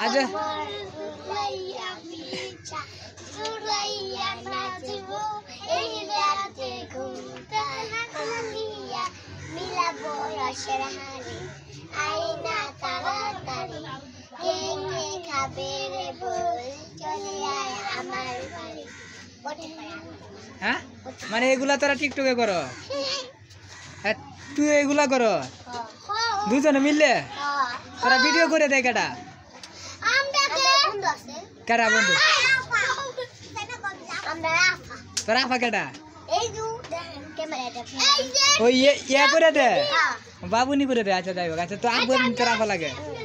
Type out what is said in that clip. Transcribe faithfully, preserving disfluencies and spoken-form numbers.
আচ্ছা হ্যাঁ মানে এগুলা তোরা টিকটকে করো হ্যাঁ তুই এগুলা করো দুজনে মিললে তোরা ভিডিও করে দেয় কেটা কেটা বন্ধু তোরা আফা কেটা ওই ইয়া করে দে বাবুনি করে দে আচ্ছা যাই হোক আচ্ছা তো আব্বু তোর আফা লাগে